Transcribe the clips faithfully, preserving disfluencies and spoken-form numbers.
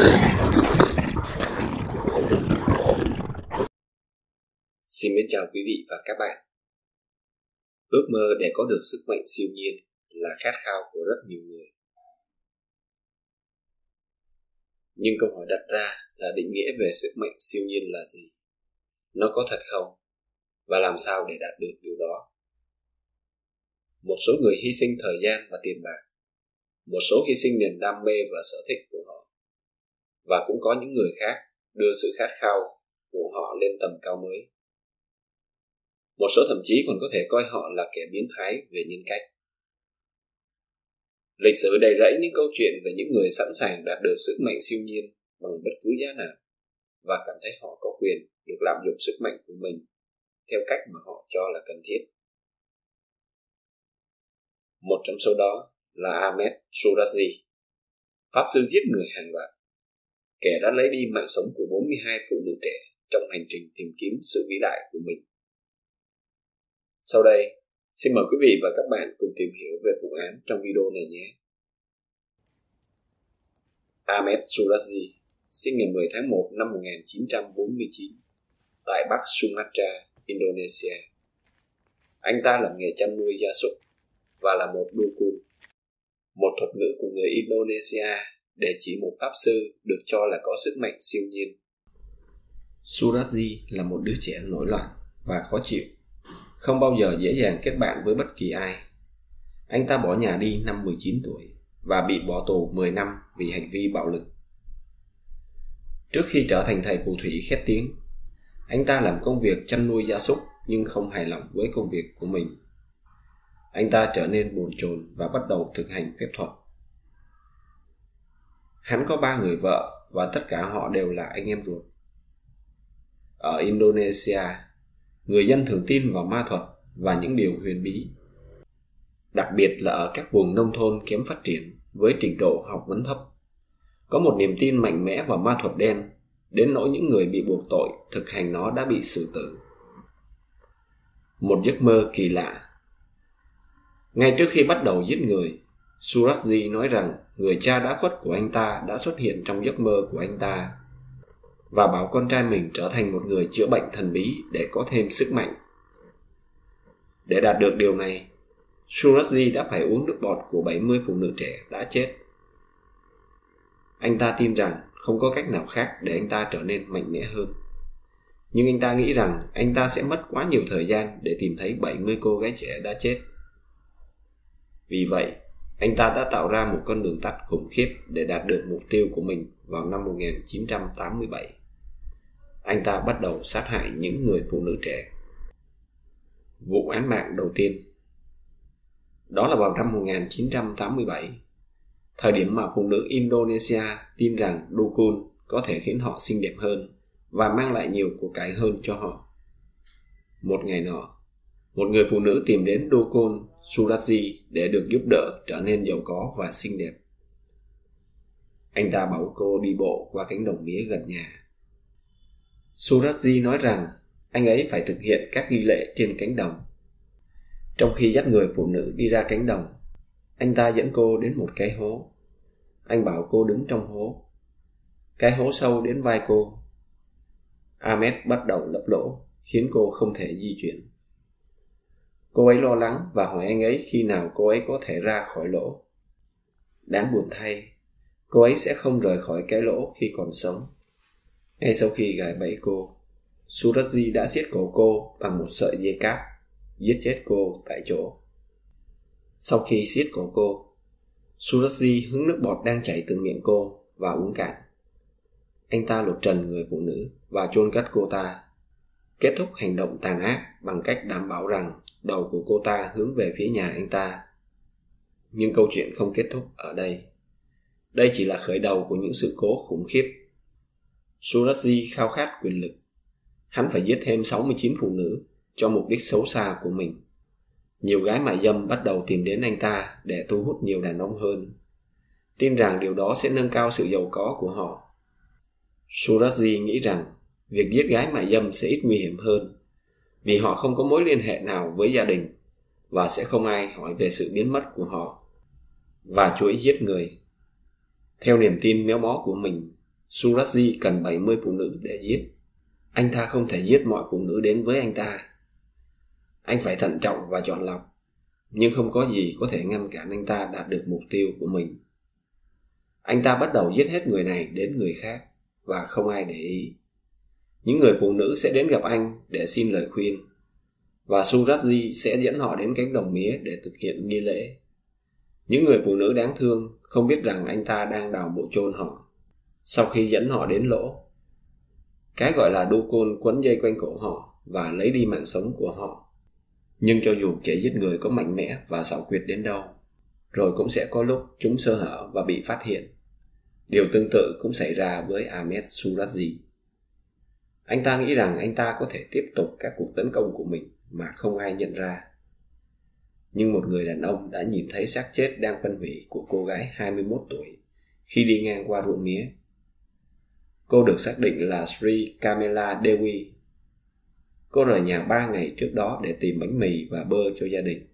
Xin mến chào quý vị và các bạn. Ước mơ để có được sức mạnh siêu nhiên là khát khao của rất nhiều người. Nhưng câu hỏi đặt ra là định nghĩa về sức mạnh siêu nhiên là gì? Nó có thật không? Và làm sao để đạt được điều đó? Một số người hy sinh thời gian và tiền bạc. Một số hy sinh niềm đam mê và sở thích của họ. Và cũng có những người khác đưa sự khát khao của họ lên tầm cao mới. Một số thậm chí còn có thể coi họ là kẻ biến thái về nhân cách. Lịch sử đầy rẫy những câu chuyện về những người sẵn sàng đạt được sức mạnh siêu nhiên bằng bất cứ giá nào và cảm thấy họ có quyền được lạm dụng sức mạnh của mình theo cách mà họ cho là cần thiết. Một trong số đó là Ahmed Shirazi, pháp sư giết người hàng loạt, kẻ đã lấy đi mạng sống của bốn mươi hai phụ nữ trẻ trong hành trình tìm kiếm sự vĩ đại của mình. Sau đây, xin mời quý vị và các bạn cùng tìm hiểu về vụ án trong video này nhé. Ahmed Shirazi sinh ngày mười tháng một năm một nghìn chín trăm bốn mươi chín tại Bắc Sumatra, Indonesia. Anh ta làm nghề chăn nuôi gia súc và là một dukun, một thuật ngữ của người Indonesia để chỉ một pháp sư được cho là có sức mạnh siêu nhiên. Shirazi là một đứa trẻ nổi loạn và khó chịu, không bao giờ dễ dàng kết bạn với bất kỳ ai. Anh ta bỏ nhà đi năm mười chín tuổi và bị bỏ tù mười năm vì hành vi bạo lực. Trước khi trở thành thầy phù thủy khét tiếng, anh ta làm công việc chăn nuôi gia súc nhưng không hài lòng với công việc của mình. Anh ta trở nên bồn chồn và bắt đầu thực hành phép thuật. Hắn có ba người vợ và tất cả họ đều là anh em ruột. Ở Indonesia, người dân thường tin vào ma thuật và những điều huyền bí, đặc biệt là ở các vùng nông thôn kém phát triển với trình độ học vấn thấp. Có một niềm tin mạnh mẽ vào ma thuật đen, đến nỗi những người bị buộc tội thực hành nó đã bị xử tử. Một giấc mơ kỳ lạ. Ngay trước khi bắt đầu giết người, Shirazi nói rằng người cha đã khuất của anh ta đã xuất hiện trong giấc mơ của anh ta và bảo con trai mình trở thành một người chữa bệnh thần bí để có thêm sức mạnh. Để đạt được điều này, Shirazi đã phải uống nước bọt của bảy mươi phụ nữ trẻ đã chết. Anh ta tin rằng không có cách nào khác để anh ta trở nên mạnh mẽ hơn. Nhưng anh ta nghĩ rằng anh ta sẽ mất quá nhiều thời gian để tìm thấy bảy mươi cô gái trẻ đã chết. Vì vậy, anh ta đã tạo ra một con đường tắt khủng khiếp để đạt được mục tiêu của mình vào năm một nghìn chín trăm tám mươi bảy. Anh ta bắt đầu sát hại những người phụ nữ trẻ. Vụ án mạng đầu tiên. Đó là vào năm một nghìn chín trăm tám mươi bảy, thời điểm mà phụ nữ Indonesia tin rằng dukun có thể khiến họ xinh đẹp hơn và mang lại nhiều của cải hơn cho họ. Một ngày nọ, một người phụ nữ tìm đến dukun Shirazi để được giúp đỡ trở nên giàu có và xinh đẹp. Anh ta bảo cô đi bộ qua cánh đồng mía gần nhà. Shirazi nói rằng anh ấy phải thực hiện các nghi lễ trên cánh đồng. Trong khi dắt người phụ nữ đi ra cánh đồng, anh ta dẫn cô đến một cái hố. Anh bảo cô đứng trong hố. Cái hố sâu đến vai cô. Ahmed bắt đầu lấp lỗ, khiến cô không thể di chuyển. Cô ấy lo lắng và hỏi anh ấy khi nào cô ấy có thể ra khỏi lỗ. Đáng buồn thay, cô ấy sẽ không rời khỏi cái lỗ khi còn sống. Ngay sau khi gài bẫy cô, Shirazi đã siết cổ cô bằng một sợi dây cáp, giết chết cô tại chỗ. Sau khi siết cổ cô, Shirazi hứng nước bọt đang chảy từ miệng cô và uống cạn. Anh ta lột trần người phụ nữ và chôn cất cô ta, kết thúc hành động tàn ác bằng cách đảm bảo rằng đầu của cô ta hướng về phía nhà anh ta. Nhưng câu chuyện không kết thúc ở đây. Đây chỉ là khởi đầu của những sự cố khủng khiếp. Shirazi khao khát quyền lực. Hắn phải giết thêm sáu mươi chín phụ nữ cho mục đích xấu xa của mình. Nhiều gái mại dâm bắt đầu tìm đến anh ta để thu hút nhiều đàn ông hơn, tin rằng điều đó sẽ nâng cao sự giàu có của họ. Shirazi nghĩ rằng việc giết gái mại dâm sẽ ít nguy hiểm hơn, vì họ không có mối liên hệ nào với gia đình và sẽ không ai hỏi về sự biến mất của họ và chuỗi giết người. Theo niềm tin méo mó của mình, Suraji cần bảy mươi phụ nữ để giết. Anh ta không thể giết mọi phụ nữ đến với anh ta. Anh phải thận trọng và chọn lọc, nhưng không có gì có thể ngăn cản anh ta đạt được mục tiêu của mình. Anh ta bắt đầu giết hết người này đến người khác và không ai để ý. Những người phụ nữ sẽ đến gặp anh để xin lời khuyên, và Suraji sẽ dẫn họ đến cánh đồng mía để thực hiện nghi lễ. Những người phụ nữ đáng thương không biết rằng anh ta đang đào mộ chôn họ. Sau khi dẫn họ đến lỗ, cái gọi là đu côn quấn dây quanh cổ họ và lấy đi mạng sống của họ. Nhưng cho dù kẻ giết người có mạnh mẽ và xảo quyệt đến đâu, rồi cũng sẽ có lúc chúng sơ hở và bị phát hiện. Điều tương tự cũng xảy ra với Ahmed Suraji. Anh ta nghĩ rằng anh ta có thể tiếp tục các cuộc tấn công của mình mà không ai nhận ra. Nhưng một người đàn ông đã nhìn thấy xác chết đang phân hủy của cô gái hai mươi mốt tuổi khi đi ngang qua ruộng mía. Cô được xác định là Sri Kamala Devi. Cô rời nhà ba ngày trước đó để tìm bánh mì và bơ cho gia đình.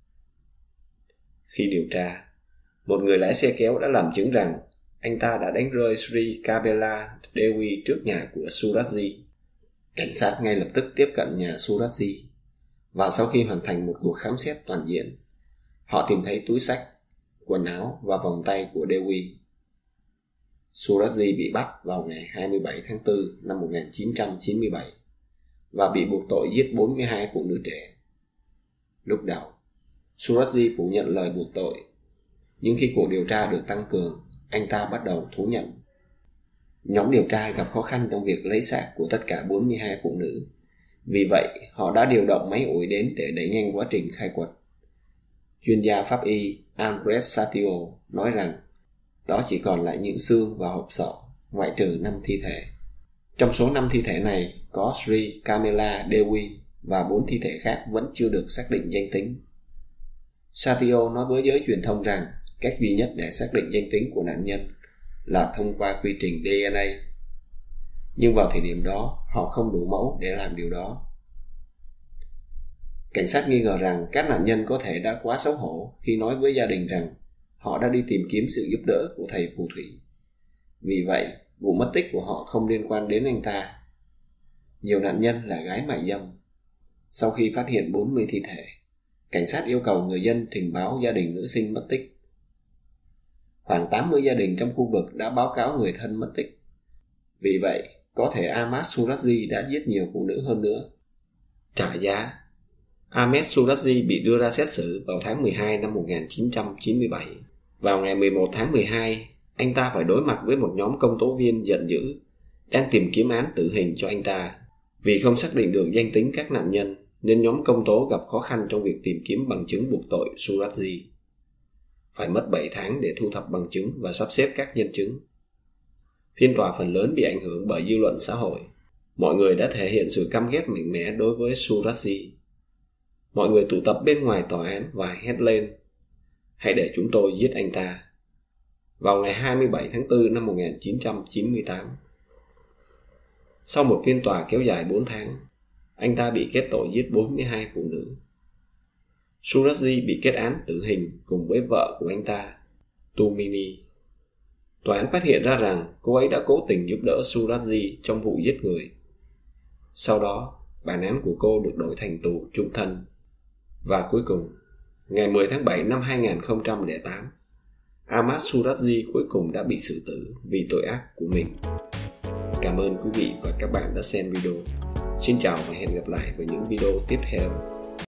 Khi điều tra, một người lái xe kéo đã làm chứng rằng anh ta đã đánh rơi Sri Kamala Devi trước nhà của Suraji. Cảnh sát ngay lập tức tiếp cận nhà Suraji, và sau khi hoàn thành một cuộc khám xét toàn diện, họ tìm thấy túi xách, quần áo và vòng tay của Devi. Suraji bị bắt vào ngày hai mươi bảy tháng tư năm một nghìn chín trăm chín mươi bảy và bị buộc tội giết bốn mươi hai phụ nữ trẻ. Lúc đầu, Suraji phủ nhận lời buộc tội, nhưng khi cuộc điều tra được tăng cường, anh ta bắt đầu thú nhận. Nhóm điều tra gặp khó khăn trong việc lấy xác của tất cả bốn mươi hai phụ nữ. Vì vậy, họ đã điều động máy ủi đến để đẩy nhanh quá trình khai quật. Chuyên gia pháp y Andres Satio nói rằng đó chỉ còn lại những xương và hộp sọ, ngoại trừ năm thi thể. Trong số năm thi thể này có Sri Kamala Devi và bốn thi thể khác vẫn chưa được xác định danh tính. Satio nói với giới truyền thông rằng cách duy nhất để xác định danh tính của nạn nhân là thông qua quy trình đê en a. Nhưng vào thời điểm đó, họ không đủ mẫu để làm điều đó. Cảnh sát nghi ngờ rằng các nạn nhân có thể đã quá xấu hổ khi nói với gia đình rằng họ đã đi tìm kiếm sự giúp đỡ của thầy phù thủy. Vì vậy, vụ mất tích của họ không liên quan đến anh ta. Nhiều nạn nhân là gái mại dâm. Sau khi phát hiện bốn mươi thi thể, cảnh sát yêu cầu người dân trình báo gia đình nữ sinh mất tích. Khoảng tám mươi gia đình trong khu vực đã báo cáo người thân mất tích. Vì vậy, có thể Ahmad Suraji đã giết nhiều phụ nữ hơn nữa. Trả giá. Ahmed Suraji bị đưa ra xét xử vào tháng mười hai năm một nghìn chín trăm chín mươi bảy. Vào ngày mười một tháng mười hai, anh ta phải đối mặt với một nhóm công tố viên giận dữ đang tìm kiếm án tử hình cho anh ta. Vì không xác định được danh tính các nạn nhân, nên nhóm công tố gặp khó khăn trong việc tìm kiếm bằng chứng buộc tội Suraji. Phải mất bảy tháng để thu thập bằng chứng và sắp xếp các nhân chứng. Phiên tòa phần lớn bị ảnh hưởng bởi dư luận xã hội. Mọi người đã thể hiện sự căm ghét mạnh mẽ đối với Suraji. Mọi người tụ tập bên ngoài tòa án và hét lên: "Hãy để chúng tôi giết anh ta." Vào ngày hai mươi bảy tháng tư năm một nghìn chín trăm chín mươi tám, sau một phiên tòa kéo dài bốn tháng, anh ta bị kết tội giết bốn mươi hai phụ nữ. Suraji bị kết án tử hình cùng với vợ của anh ta, Tumini. Tòa án phát hiện ra rằng cô ấy đã cố tình giúp đỡ Suraji trong vụ giết người. Sau đó, bản án của cô được đổi thành tù chung thân. Và cuối cùng, ngày mười tháng bảy năm hai nghìn không trăm lẻ tám, Ahmad Suraji cuối cùng đã bị xử tử vì tội ác của mình. Cảm ơn quý vị và các bạn đã xem video. Xin chào và hẹn gặp lại vào những video tiếp theo.